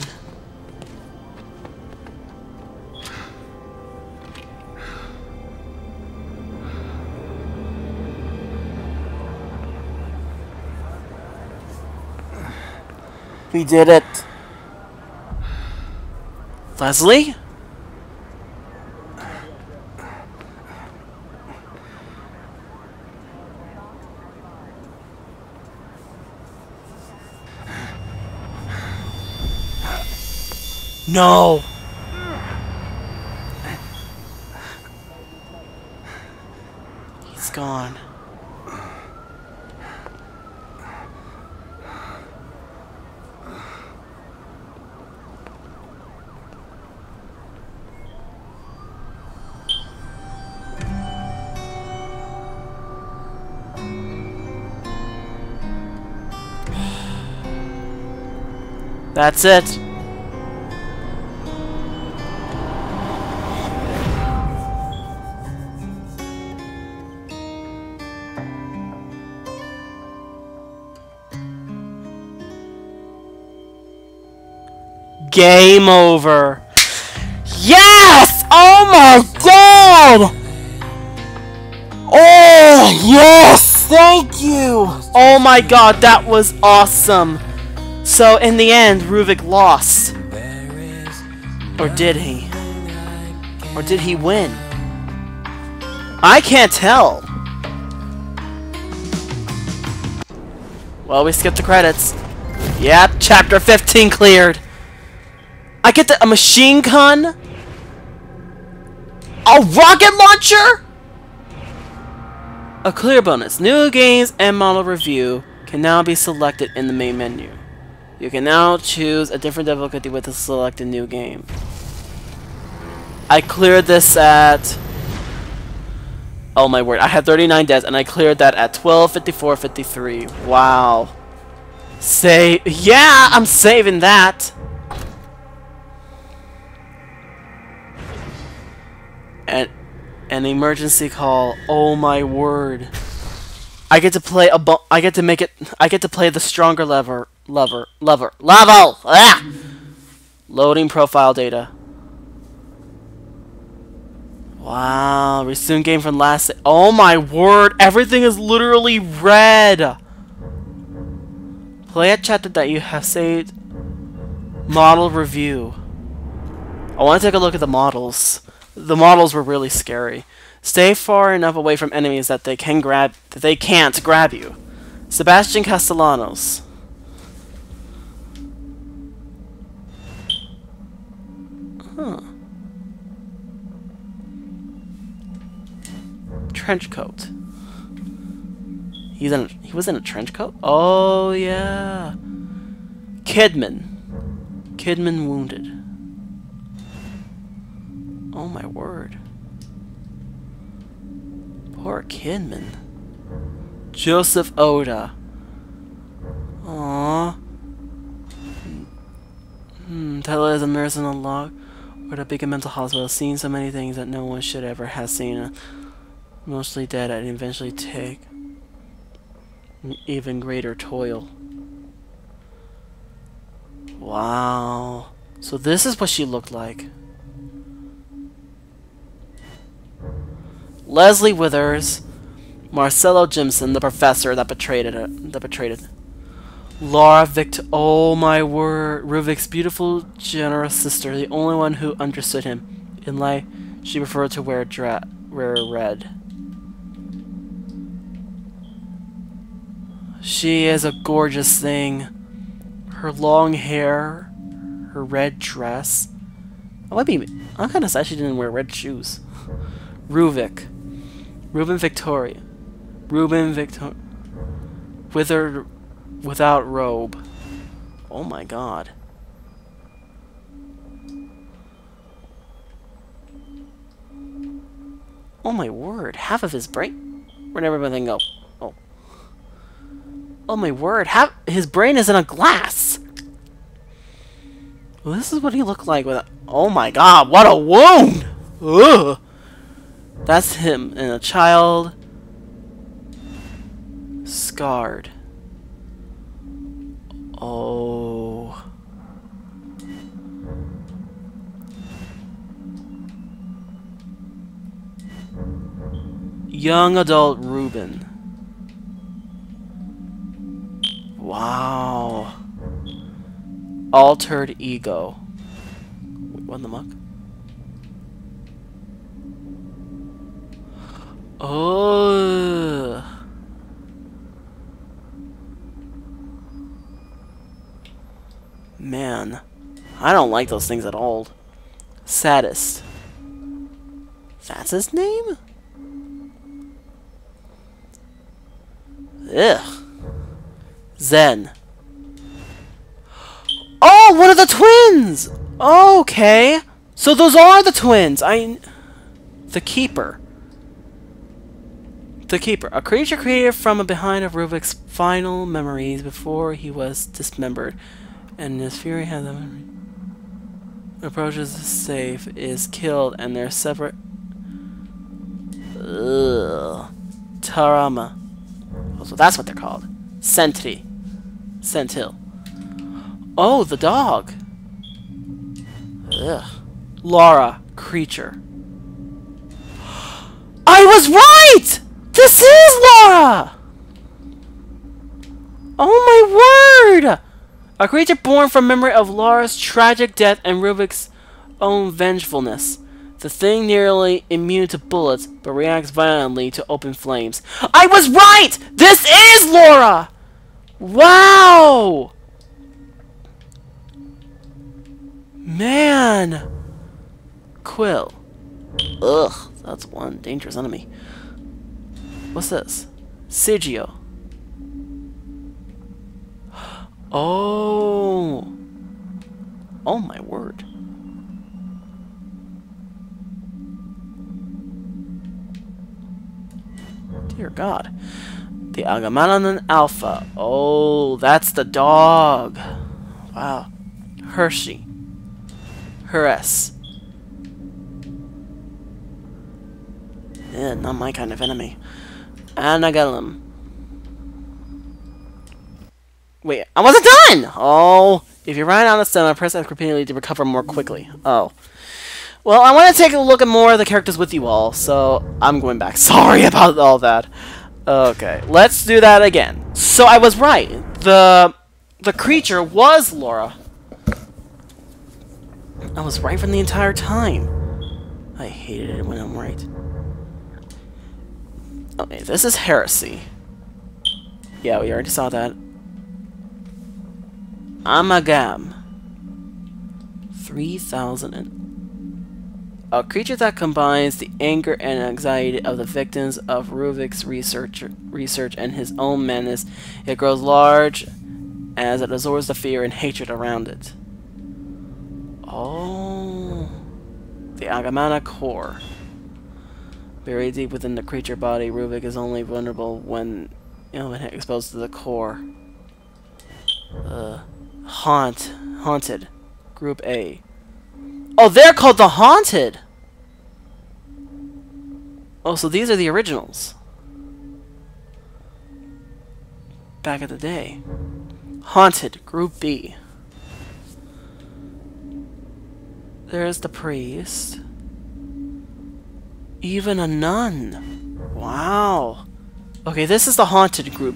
We did it. Leslie? No. He's gone. That's it. Game over. Yes! Oh my god! Oh, yes! Thank you! Oh my god, that was awesome. So, in the end, Ruvik lost. Or did he? Or did he win? I can't tell. Well, we skipped the credits. Yep, chapter fifteen cleared. I get the, a machine gun? A rocket launcher? A clear bonus. New games and model review can now be selected in the main menu. You can now choose a different difficulty with the selected new game. I cleared this at... Oh my word, I had thirty-nine deaths and I cleared that at twelve fifty-four fifty-three. Wow. Save... Yeah, I'm saving that! And an emergency call. Oh my word. I get to play a bu I get to make it I get to play the stronger lever lever lever level. Ah! Loading profile data. Wow, resume game from last. Oh my word, everything is literally red. Play a chapter that you have saved. Model review. I want to take a look at the models. The models were really scary. Stay far enough away from enemies that they can grab that they can't grab you. Sebastian Castellanos. Huh. Trench coat. He's in a, he was in a trench coat? Oh yeah. Kidman. Kidman wounded. Oh my word. Poor Kidman. Joseph Oda. Aww. Hmm, Tyler is immersed in a log or a big mental hospital, seeing so many things that no one should ever have seen. Uh, mostly dead and eventually take an even greater toil. Wow. So this is what she looked like. Leslie Withers, Marcello Jimson, the professor that betrayed it, that betrayed it. Laura Victor, oh my word, Ruvik's beautiful, generous sister, the only one who understood him. In life, she preferred to wear dra wear red. She is a gorgeous thing. Her long hair, her red dress, I might be. I'm kind of sad she didn't wear red shoes. Ruvik. Ruben Victoria. Ruben Victor. Withered without robe. Oh my god. Oh my word. Half of his brain. Where'd everything go? Oh. Oh my word. Half his brain is in a glass. Well, this is what he looked like with a, oh my god, what a wound! Ugh. That's him and a child. Scarred. Oh. Young adult Ruben. Wow. Altered ego. Wait, what in the muck? Oh. Man. I don't like those things at all. Saddest. That's his name? Ugh. Zen. Oh, one of the twins! Okay. So those are the twins. I... The Keeper. The Keeper. A creature created from behind of Ruvik's final memories before he was dismembered. And his fury has a memory. Approaches the safe, is killed, and they're separate... Ugh. Tarama. Oh, so that's what they're called. Sentry. Sentil. Oh, the dog. Ugh. Laura, creature. I was right! This is Laura! Oh my word! A creature born from memory of Laura's tragic death and Ruvik's own vengefulness. The thing nearly immune to bullets, but reacts violently to open flames. I was right! This is Laura! Wow! Man! Quill. Ugh, that's one dangerous enemy. What's this? Sigio. Oh! Oh my word. Dear God. The Agamemnon Alpha. Oh, that's the dog. Wow. Hershey. Harass. Yeah, not my kind of enemy. Anagalum. Wait, I wasn't done! Oh, if you run out of stamina, press X repeatedly to recover more quickly. Oh. Well, I want to take a look at more of the characters with you all, so I'm going back. Sorry about all that. Okay, let's do that again. So I was right. The the creature was Laura. I was right from the entire time. I hated it when I'm right. Okay, this is heresy. Yeah, we already saw that. Amalgam. three thousand and... A creature that combines the anger and anxiety of the victims of Ruvik's research, research and his own madness. It grows large as it absorbs the fear and hatred around it. Oh, the Agamana core. Buried deep within the creature body, Ruvik is only vulnerable when, you know, when exposed to the core. Uh, haunt, haunted, Group A. Oh, they're called the Haunted! Oh, so these are the originals. Back in the day. Haunted, Group B. There's the priest. Even a nun. Wow. Okay, this is the Haunted group.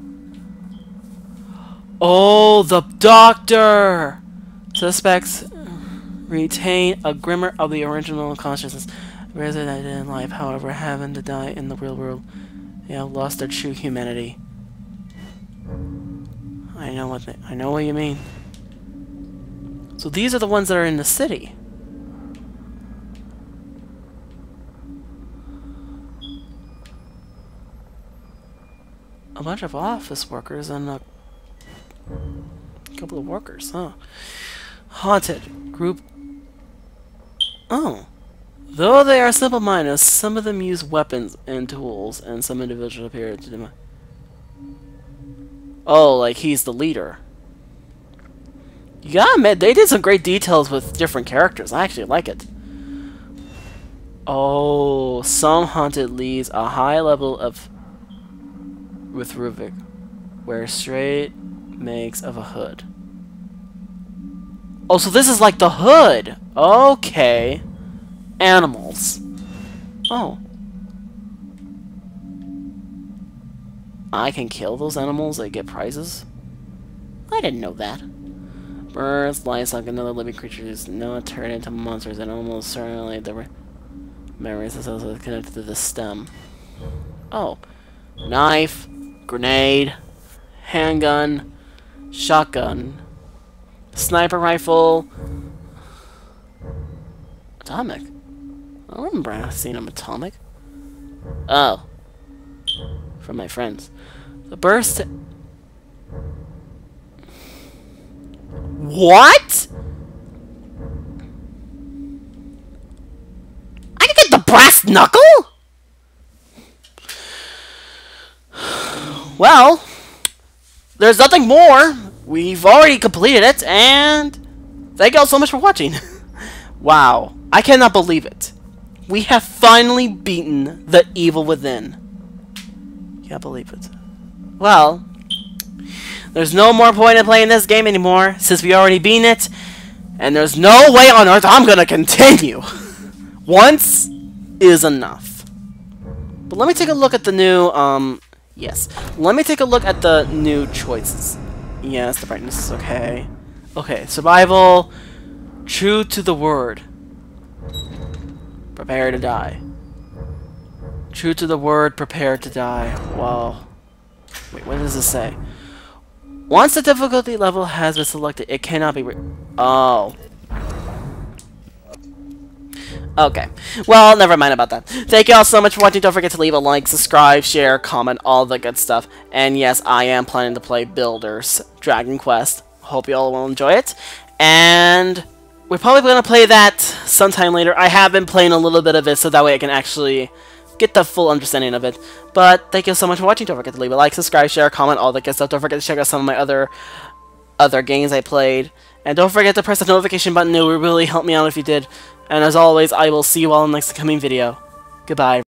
Oh, the Doctor! Suspects retain a glimmer of the original consciousness. Resident in life, however, having to die in the real world. They have lost their true humanity. I know what they, I know what you mean. So these are the ones that are in the city. a bunch of office workers and a couple of workers, huh? Haunted. Group... Oh. Though they are simple-minded, some of them use weapons and tools, and some individuals appear to them. Oh, like he's the leader. You gotta admit, they did some great details with different characters. I actually like it. Oh, some haunted leads a high level of... with Ruvik, where straight makes of a hood. Oh, so this is like the hood. Okay. Animals. Oh. I can kill those animals that get prizes? I didn't know that. Birds, livestock, and other living creatures no turn into monsters, and almost certainly the memories associated connected to the stem. Oh. Knife, grenade, handgun, shotgun, sniper rifle, atomic. I don't remember seeing an atomic. Oh. From my friends. The burst... What?! I can get the brass knuckle?! Well, there's nothing more. We've already completed it, and thank you all so much for watching. Wow, I cannot believe it. We have finally beaten the evil within. Can't believe it. Well, there's no more point in playing this game anymore, since we already beaten it, and there's no way on earth I'm gonna continue. Once is enough. But let me take a look at the new, um, yes. Let me take a look at the new choices. Yes, the brightness is okay. Okay, survival, true to the word. Prepare to die. True to the word, prepare to die. Wow. Wait, what does this say? Once the difficulty level has been selected, it cannot be re- Oh. Okay. Well, never mind about that. Thank you all so much for watching. Don't forget to leave a like, subscribe, share, comment, all the good stuff. And yes, I am planning to play Builders Dragon Quest. Hope you all will enjoy it. And we're probably going to play that sometime later. I have been playing a little bit of it, so that way I can actually get the full understanding of it. But thank you so much for watching. Don't forget to leave a like, subscribe, share, comment, all that good stuff. Don't forget to check out some of my other other games I played. And don't forget to press the notification button. It would really help me out if you did. And as always, I will see you all in the next coming video. Goodbye.